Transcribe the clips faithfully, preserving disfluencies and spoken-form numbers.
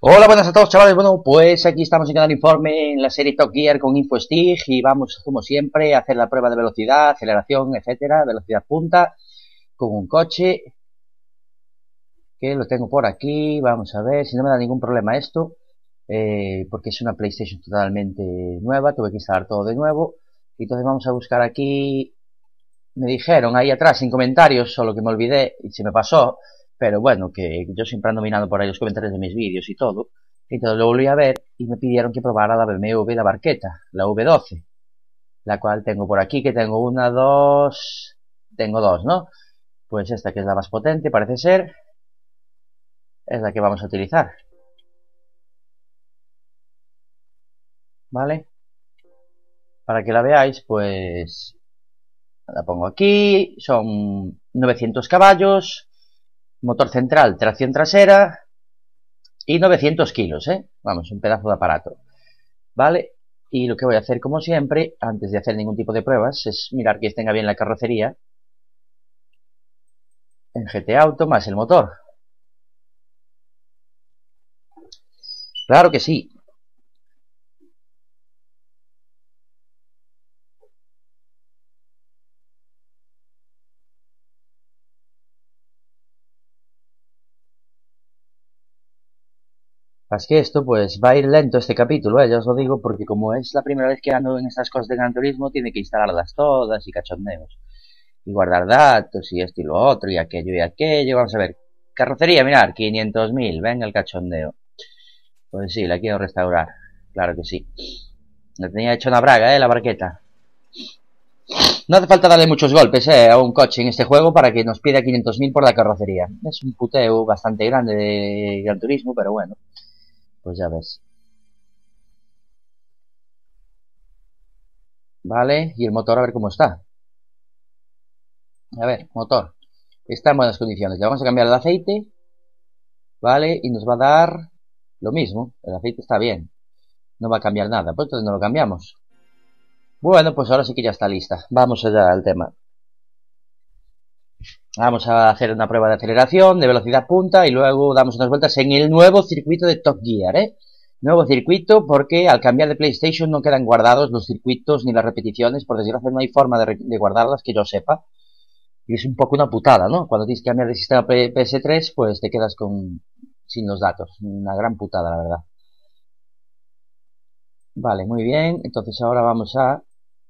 Hola, buenas a todos, chavales. Bueno, pues aquí estamos en Canal Informe en la serie Top Gear con InfoStig y vamos, como siempre, a hacer la prueba de velocidad, aceleración, etcétera, velocidad punta con un coche que lo tengo por aquí. Vamos a ver si no me da ningún problema esto, eh, porque es una PlayStation totalmente nueva, tuve que instalar todo de nuevo. Entonces vamos a buscar aquí. Me dijeron ahí atrás en comentarios, solo que me olvidé y se me pasó. Pero bueno, que yo siempre ando mirando por ahí los comentarios de mis vídeos y todo. Entonces lo volví a ver y me pidieron que probara la B M W de Barqueta, la V doce. La cual tengo por aquí, que tengo una, dos... Tengo dos, ¿no? Pues esta que es la más potente, parece ser. Es la que vamos a utilizar. ¿Vale? Para que la veáis, pues... La pongo aquí. Son novecientos caballos. Motor central, tracción trasera y novecientos kilos, ¿eh? Vamos, un pedazo de aparato, ¿vale? Y lo que voy a hacer, como siempre, antes de hacer ningún tipo de pruebas, es mirar que tenga bien la carrocería en G T Auto más el motor. Claro que sí. Es que esto, pues, va a ir lento este capítulo, ¿eh? Ya os lo digo, porque como es la primera vez que ando en estas cosas de Gran Turismo, tiene que instalarlas todas y cachondeos. Y guardar datos y esto y lo otro y aquello y aquello. Vamos a ver. Carrocería, mirar, quinientos mil. Venga el cachondeo. Pues sí, la quiero restaurar. Claro que sí. La tenía hecho una braga, ¿eh? La Barqueta. No hace falta darle muchos golpes, ¿eh? A un coche en este juego para que nos pida quinientos mil por la carrocería. Es un puteo bastante grande de Gran Turismo, pero bueno. Pues ya ves. Vale, y el motor a ver cómo está. A ver, motor. Está en buenas condiciones. Le vamos a cambiar el aceite. Vale, y nos va a dar lo mismo. El aceite está bien. No va a cambiar nada. Pues entonces no lo cambiamos. Bueno, pues ahora sí que ya está lista. Vamos allá al tema. Vamos a hacer una prueba de aceleración, de velocidad punta y luego damos unas vueltas en el nuevo circuito de Top Gear, ¿eh? Nuevo circuito porque al cambiar de PlayStation no quedan guardados los circuitos ni las repeticiones. Por desgracia no hay forma de, de guardarlas que yo sepa. Y es un poco una putada, ¿no? Cuando tienes que cambiar de sistema P S tres, pues te quedas con sin los datos. Una gran putada, la verdad. Vale, muy bien. Entonces ahora vamos a...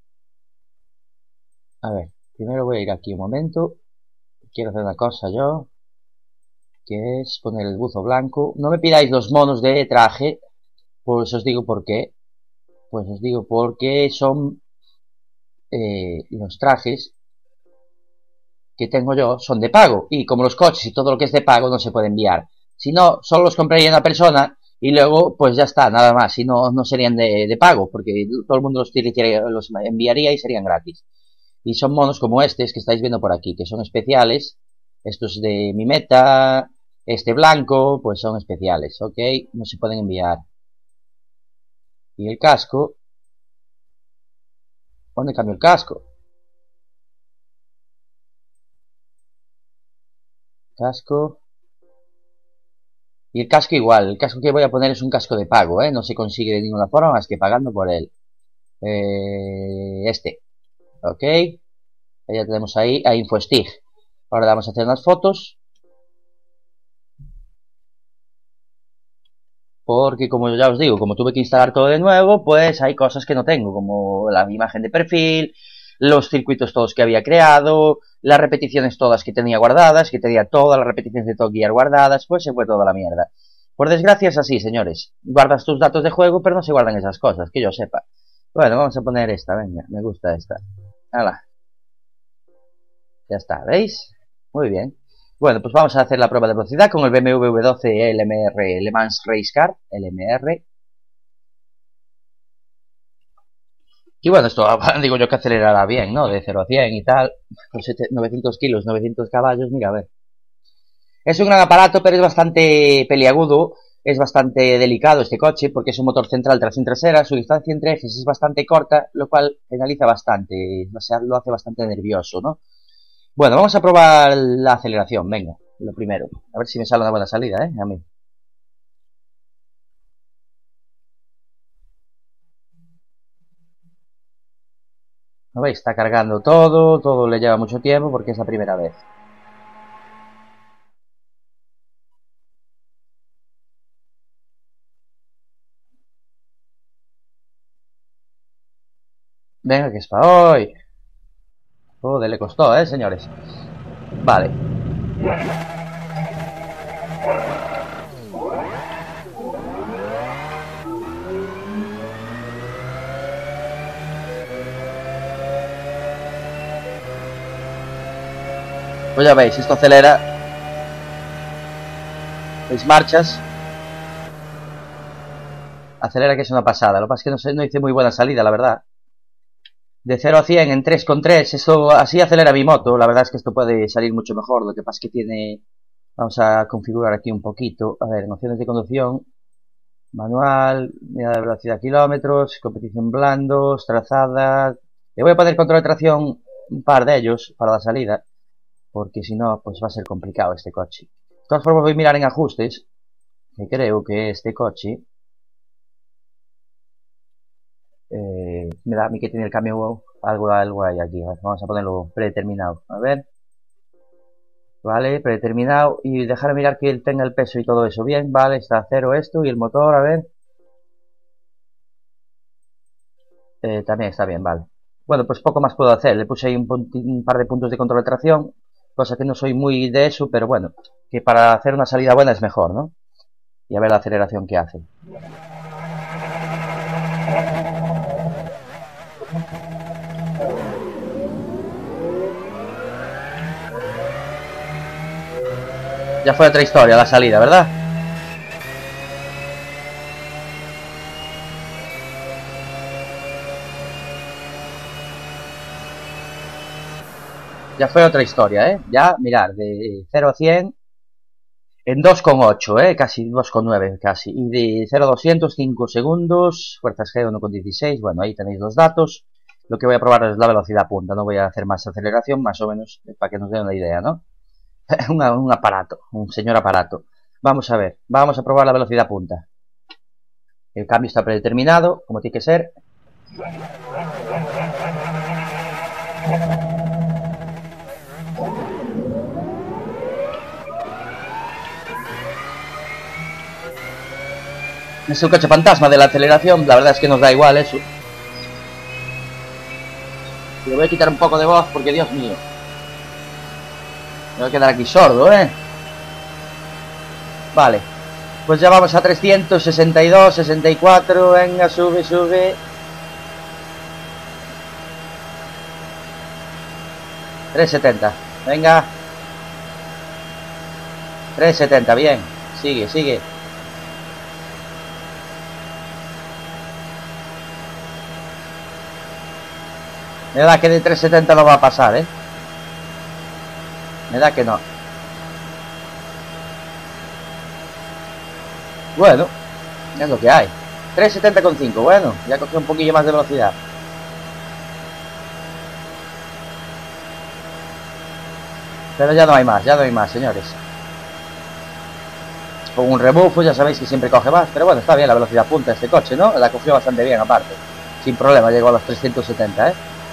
A ver, primero voy a ir aquí un momento. Quiero hacer una cosa yo, que es poner el buzo blanco. No me pidáis los monos de traje, pues os digo por qué. Pues os digo porque son eh, los trajes que tengo yo son de pago. Y como los coches y todo lo que es de pago no se puede enviar. Si no, solo los compraría una persona y luego pues ya está, nada más. Si no, no serían de, de pago, porque todo el mundo los, los enviaría y serían gratis. Y son monos como estos que estáis viendo por aquí, que son especiales. Estos de mi meta, este blanco, pues son especiales, ¿ok? No se pueden enviar. Y el casco. ¿Dónde cambio el casco? Casco. Y el casco igual. El casco que voy a poner es un casco de pago, ¿eh? No se consigue de ninguna forma más que pagando por él. Eh, este. ¿Ok? Ya tenemos ahí a InfoStig. Ahora vamos a hacer unas fotos. Porque como ya os digo, como tuve que instalar todo de nuevo, pues hay cosas que no tengo, como la imagen de perfil, los circuitos todos que había creado, las repeticiones todas que tenía guardadas, que tenía todas las repeticiones de Top Gear guardadas, pues se fue toda la mierda. Por desgracia es así, señores. Guardas tus datos de juego, pero no se guardan esas cosas, que yo sepa. Bueno, vamos a poner esta, venga, me gusta esta. Hala. Ya está, ¿veis? Muy bien. Bueno, pues vamos a hacer la prueba de velocidad con el B M W V doce L M R Le Mans Race Car, L M R. Y bueno, esto digo yo que acelerará bien, ¿no? De cero a cien y tal, con novecientos kilos, novecientos caballos, mira, a ver. Es un gran aparato, pero es bastante peliagudo, es bastante delicado este coche, porque es un motor central tracción trasera, su distancia entre ejes es bastante corta, lo cual penaliza bastante, o sea, lo hace bastante nervioso, ¿no? Bueno, vamos a probar la aceleración, venga, lo primero. A ver si me sale una buena salida, ¿eh? A mí. ¿No veis? Está cargando todo, todo le lleva mucho tiempo porque es la primera vez. Venga, que es para hoy. Joder, le costó, ¿eh, señores? Vale. Pues ya veis, esto acelera. ¿Veis marchas? Acelera, que es una pasada. Lo que pasa es que no, sé, no hice muy buena salida, la verdad. De cero a cien en tres coma tres. Eso así acelera mi moto. La verdad es que esto puede salir mucho mejor. Lo que pasa es que tiene... Vamos a configurar aquí un poquito. A ver, en opciones de conducción. Manual, medida de velocidad kilómetros, competición blandos, trazadas. Le voy a poner control de tracción un par de ellos para la salida. Porque si no, pues va a ser complicado este coche. De todas formas voy a mirar en ajustes. Que creo que este coche... Eh, me da a mí que tiene el cambio algo, algo hay aquí. Vamos a ponerlo predeterminado. A ver. Vale, predeterminado. Y dejar mirar que él tenga el peso y todo eso bien. Vale, está a cero esto. Y el motor, a ver. Eh, también está bien, vale. Bueno, pues poco más puedo hacer. Le puse ahí un, un par de puntos de control de tracción. Cosa que no soy muy de eso, pero bueno. Que para hacer una salida buena es mejor, ¿no? Y a ver la aceleración que hace. Ya fue otra historia la salida, ¿verdad? Ya fue otra historia, ¿eh? Ya, mirar, de cero a cien en dos coma ocho, ¿eh? Casi dos coma nueve, casi. Y de cero a doscientos, cinco segundos. Fuerzas G uno coma dieciséis. Bueno, ahí tenéis los datos. Lo que voy a probar es la velocidad punta. No voy a hacer más aceleración, más o menos, para que nos den una idea, ¿no? un, un aparato, un señor aparato. Vamos a ver, vamos a probar la velocidad punta. El cambio está predeterminado, como tiene que ser. Es el coche fantasma de la aceleración, la verdad es que nos da igual eso. Le voy a quitar un poco de voz porque, Dios mío, me voy a quedar aquí sordo, ¿eh? Vale, pues ya vamos a trescientos sesenta y dos, sesenta y cuatro, venga, sube, sube. trescientos setenta, venga. trescientos setenta, bien, sigue, sigue. Me da que de trescientos setenta no va a pasar, ¿eh? Me da que no. Bueno, es lo que hay. trescientos setenta coma cinco, bueno, ya cogió un poquillo más de velocidad. Pero ya no hay más, ya no hay más, señores. Con un rebufo ya sabéis que siempre coge más. Pero bueno, está bien la velocidad punta de este coche, ¿no? La cogió bastante bien aparte. Sin problema, llegó a los trescientos setenta, ¿eh?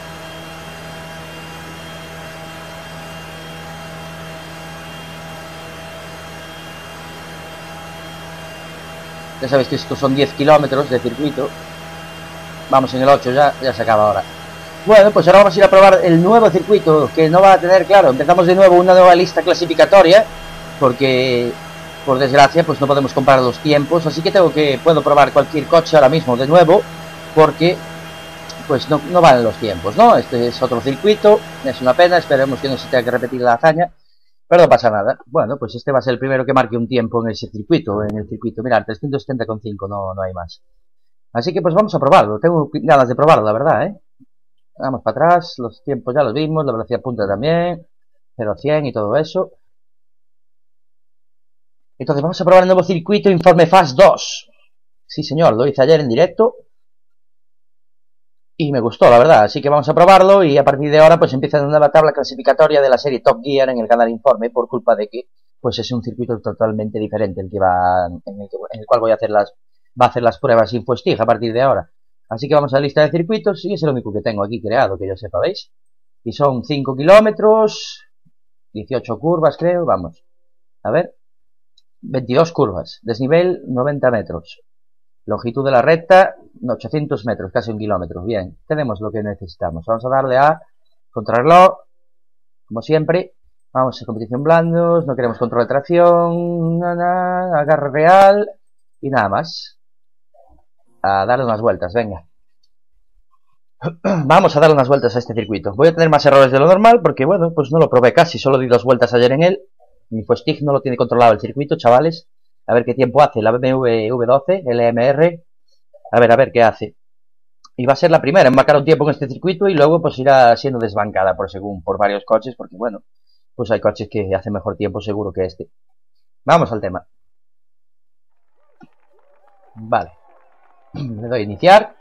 Ya sabéis que estos son diez kilómetros de circuito. Vamos en el ocho ya, ya se acaba ahora. Bueno, pues ahora vamos a ir a probar el nuevo circuito, que no va a tener, claro, empezamos de nuevo una nueva lista clasificatoria, porque, por desgracia, pues no podemos comparar los tiempos, así que tengo que, puedo probar cualquier coche ahora mismo de nuevo, porque, pues no, no valen los tiempos, ¿no? Este es otro circuito, es una pena, esperemos que no se tenga que repetir la hazaña, pero no pasa nada. Bueno, pues este va a ser el primero que marque un tiempo en ese circuito, en el circuito, mirad, trescientos setenta coma cinco, no, no hay más. Así que pues vamos a probarlo, tengo ganas de probarlo, la verdad, ¿eh? Vamos para atrás, los tiempos ya los vimos, la velocidad punta también, cero a cien y todo eso. Entonces vamos a probar el nuevo circuito Informe Fast dos. Sí señor, lo hice ayer en directo y me gustó, la verdad, así que vamos a probarlo y a partir de ahora pues empieza una nueva tabla clasificatoria de la serie Top Gear en el canal Informe, por culpa de que pues es un circuito totalmente diferente el que va, en el, que, en el cual voy a hacer las, va a hacer las pruebas InfoStig a partir de ahora. Así que vamos a la lista de circuitos y es el único que tengo aquí creado, que yo sepa, ¿veis? Y son cinco kilómetros, dieciocho curvas creo, vamos. A ver, veintidós curvas, desnivel noventa metros. Longitud de la recta, ochocientos metros, casi un kilómetro. Bien, tenemos lo que necesitamos. Vamos a darle a contrarreloj, como siempre. Vamos a competición blandos, no queremos control de tracción, nada, agarre real y nada más. A darle unas vueltas, venga. Vamos a darle unas vueltas a este circuito. Voy a tener más errores de lo normal porque, bueno, pues no lo probé casi. Solo di dos vueltas ayer en él. Mi Fuestig no lo tiene controlado el circuito, chavales. A ver qué tiempo hace la B M W V doce, L M R. A ver, a ver qué hace. Y va a ser la primera en marcar un tiempo en este circuito y luego pues irá siendo desbancada por según por varios coches porque, bueno, pues hay coches que hacen mejor tiempo seguro que este. Vamos al tema. Vale. Le doy a iniciar.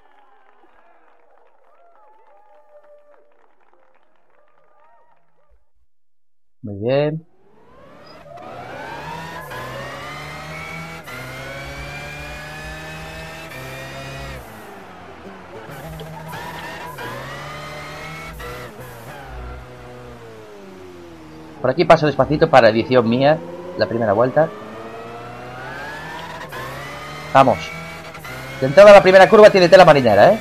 Muy bien. Por aquí paso despacito para edición mía, la primera vuelta. Vamos. De entrada la primera curva tiene tela marinera, ¿eh?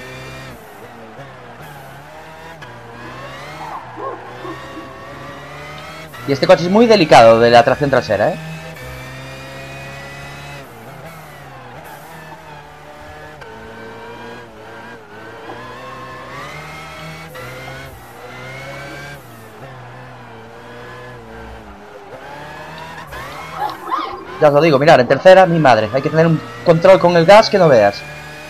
Y este coche es muy delicado de la tracción trasera, ¿eh? Ya os lo digo, mirad, en tercera, mi madre. Hay que tener un control con el gas que no veas.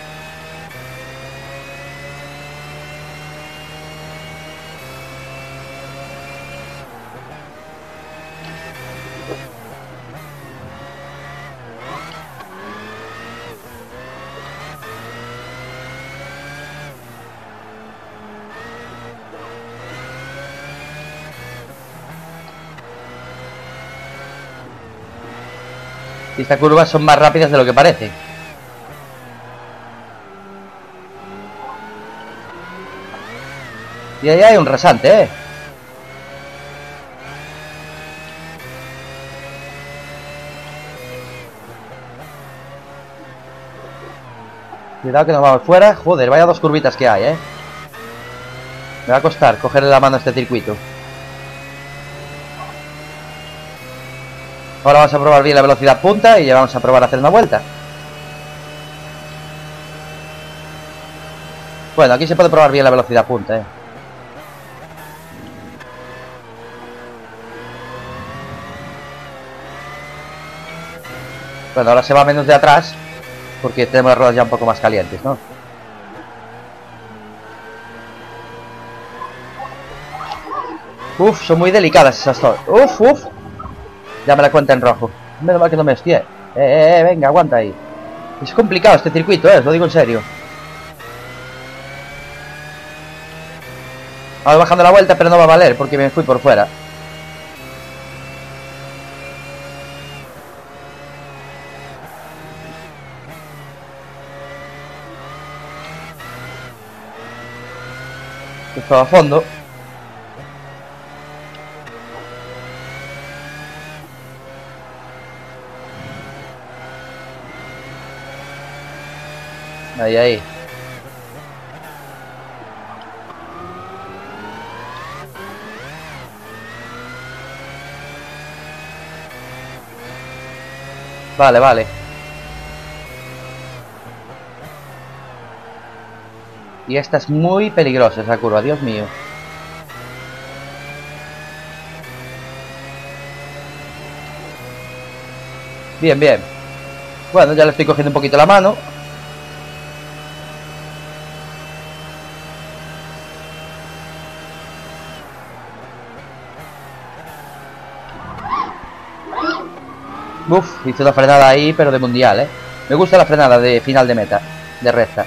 Y estas curvas son más rápidas de lo que parece. Y ahí hay un rasante, ¿eh? Cuidado que nos vamos fuera. Joder, vaya dos curvitas que hay, ¿eh? Me va a costar cogerle la mano a este circuito. Ahora vamos a probar bien la velocidad punta y ya vamos a probar a hacer una vuelta. Bueno, aquí se puede probar bien la velocidad punta, ¿eh? Bueno, ahora se va menos de atrás porque tenemos las ruedas ya un poco más calientes, ¿no? Uf, son muy delicadas esas dos. Uf, uf. Ya me la cuenta en rojo. Menos mal que no me hostié. Eh, eh, eh, venga, aguanta ahí. Es complicado este circuito, eh, os lo digo en serio. Vamos bajando la vuelta, pero no va a valer porque me fui por fuera. Esto a fondo. Ahí, ahí. Vale, vale. Y esta es muy peligrosa, esa curva, Dios mío. Bien, bien. Bueno, ya le estoy cogiendo un poquito la mano. Uf, hice una frenada ahí, pero de mundial, ¿eh? Me gusta la frenada de final de meta, de recta.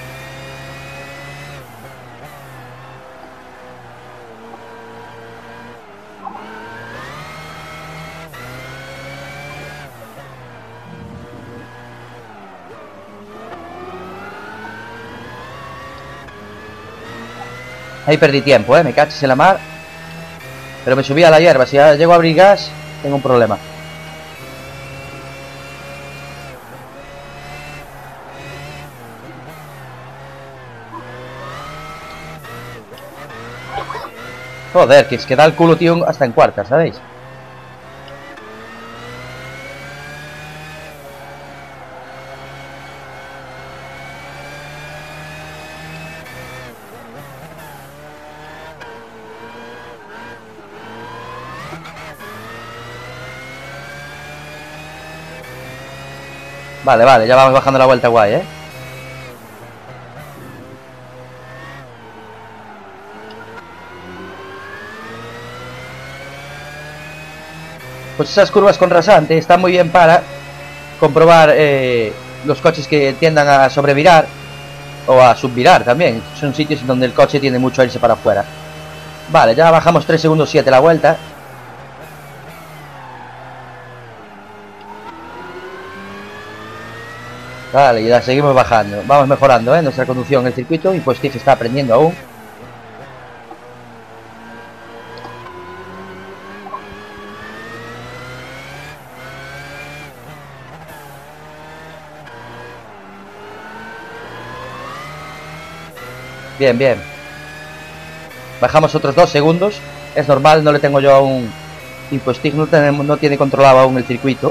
Ahí perdí tiempo, eh, me caches en la mar. Pero me subí a la hierba. Si ya llego a abrir gas, tengo un problema. Joder, que es que da el culo, tío, hasta en cuarta, ¿sabéis? Vale, vale, ya vamos bajando la vuelta guay, ¿eh? Pues esas curvas con rasante están muy bien para comprobar eh, los coches que tiendan a sobrevirar o a subvirar también. Son sitios donde el coche tiene mucho irse para afuera. Vale, ya bajamos tres segundos siete la vuelta. Vale, y ya seguimos bajando. Vamos mejorando, ¿eh? Nuestra conducción en el circuito. Y pues Steve está aprendiendo aún. Bien, bien. Bajamos otros dos segundos. Es normal, no le tengo yo aún... Infostig no, tenemos, no tiene controlado aún el circuito.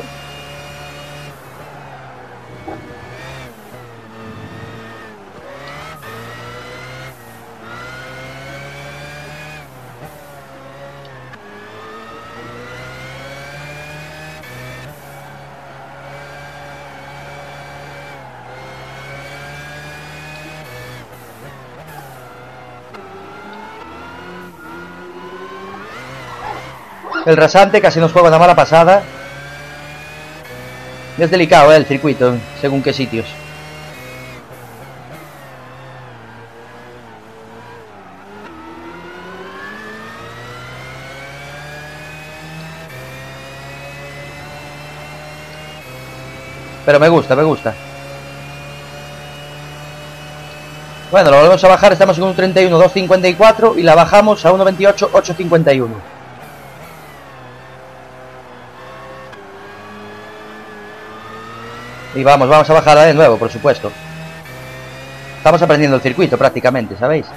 El rasante casi nos juega una mala pasada. Es delicado, ¿eh? El circuito, según qué sitios. Pero me gusta, me gusta. Bueno, lo volvemos a bajar, estamos en un treinta y uno dos cincuenta y cuatro y la bajamos a uno veintiocho ocho cincuenta y uno. Y vamos, vamos a bajarla de nuevo, por supuesto. Estamos aprendiendo el circuito prácticamente, ¿sabéis?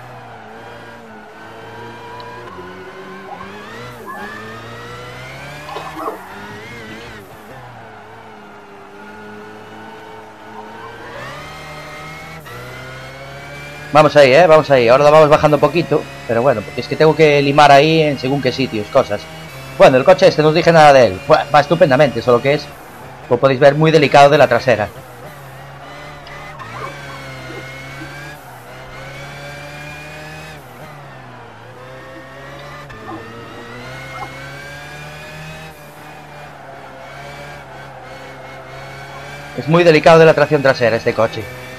Vamos ahí, ¿eh? Vamos ahí. Ahora vamos bajando un poquito. Pero bueno, porque es que tengo que limar ahí en según qué sitios, cosas. Bueno, el coche este, no os dije nada de él. Va estupendamente, solo que es, como podéis ver, muy delicado de la trasera. Es muy delicado de la tracción trasera este coche.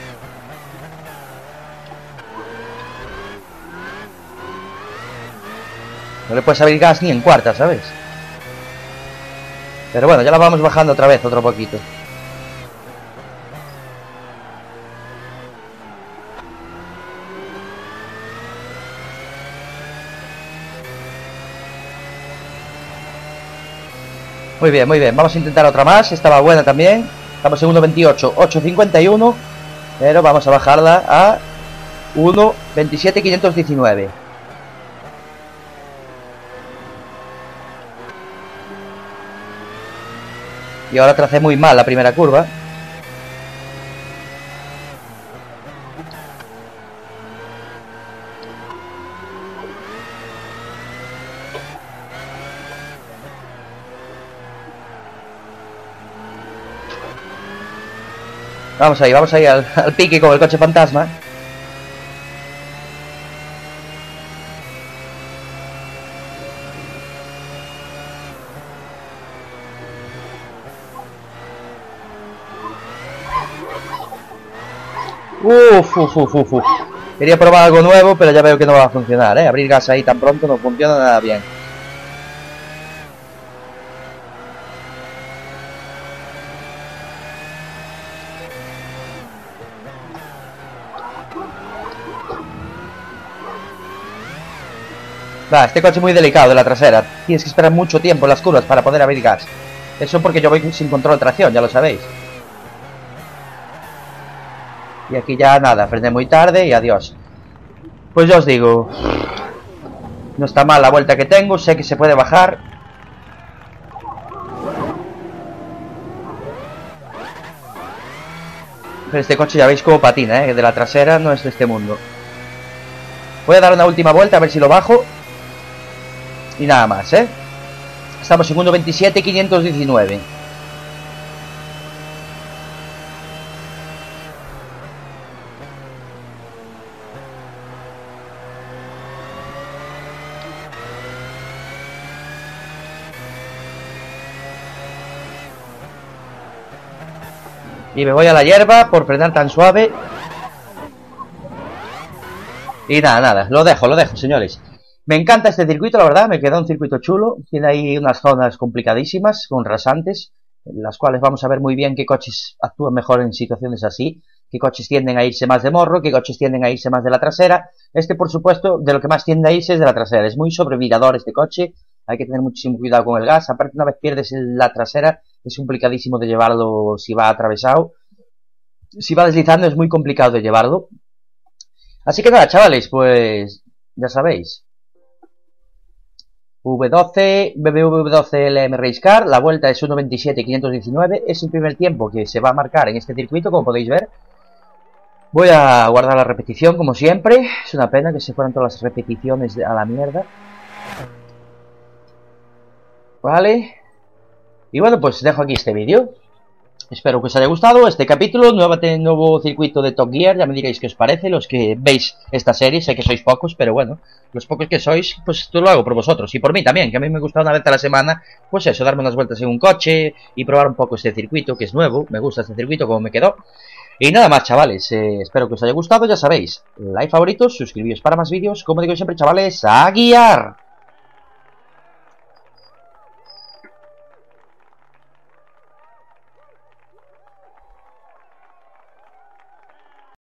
No le puedes abrir gas ni en cuarta, ¿sabes? Pero bueno, ya la vamos bajando otra vez, otro poquito. Muy bien, muy bien. Vamos a intentar otra más. Estaba buena también. Estamos en uno veintiocho ocho cincuenta y uno. Pero vamos a bajarla a uno veintisiete quinientos diecinueve. Y ahora tracé muy mal la primera curva. Vamos ahí, vamos ahí al, al pique con el coche fantasma. Uf, uf, uf, uf, uf. Quería probar algo nuevo, pero ya veo que no va a funcionar, ¿eh? Abrir gas ahí tan pronto no funciona nada bien. sea, este coche es muy delicado de la trasera. Tienes que esperar mucho tiempo en las curvas para poder abrir gas. Eso porque yo voy sin control de tracción, ya lo sabéis. Y aquí ya nada, frené muy tarde y adiós. Pues ya os digo, no está mal la vuelta que tengo, sé que se puede bajar. Pero este coche ya veis cómo patina, ¿eh? De la trasera no es de este mundo. Voy a dar una última vuelta a ver si lo bajo. Y nada más, ¿eh? Estamos en uno veintisiete quinientos diecinueve. Y me voy a la hierba por frenar tan suave. Y nada, nada, lo dejo, lo dejo, señores. Me encanta este circuito, la verdad, me queda un circuito chulo. Tiene ahí unas zonas complicadísimas, con rasantes, en las cuales vamos a ver muy bien qué coches actúan mejor en situaciones así, qué coches tienden a irse más de morro, qué coches tienden a irse más de la trasera. Este, por supuesto, de lo que más tiende a irse es de la trasera. Es muy sobrevirador este coche, hay que tener muchísimo cuidado con el gas. Aparte, una vez pierdes la trasera, es complicadísimo de llevarlo si va atravesado. Si va deslizando es muy complicado de llevarlo. Así que nada, chavales, pues ya sabéis. V doce, B M W doce L M Race Car, la vuelta es uno veintisiete quinientos diecinueve, es el primer tiempo que se va a marcar en este circuito, como podéis ver. Voy a guardar la repetición, como siempre. Es una pena que se fueran todas las repeticiones a la mierda. Vale. Y bueno, pues dejo aquí este vídeo. Espero que os haya gustado este capítulo, nuevo, nuevo circuito de Top Gear. Ya me diréis qué os parece, los que veis esta serie. Sé que sois pocos, pero bueno, los pocos que sois, pues todo lo hago por vosotros. Y por mí también, que a mí me gusta una vez a la semana, pues eso, darme unas vueltas en un coche y probar un poco este circuito, que es nuevo. Me gusta este circuito, como me quedó. Y nada más, chavales, eh, espero que os haya gustado. Ya sabéis, like, favoritos, suscribíos para más vídeos. Como digo siempre, chavales, a guiar.